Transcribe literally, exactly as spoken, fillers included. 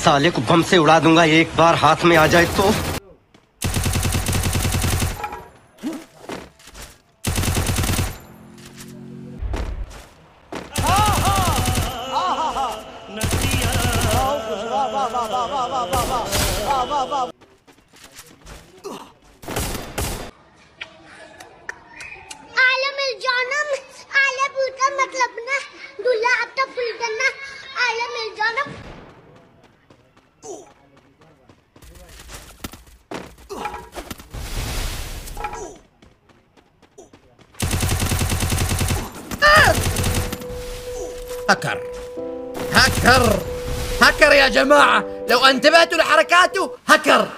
साले को बम से उड़ा दूंगा एक बार हाथ में आ जाए तो। आले मिल जाना, आले फुल का मतलब ना दूल्हा आपका फुल करना, आले मिल जाना। هكر هكر هكر يا جماعة، لو انتبهتوا لحركاته هكر.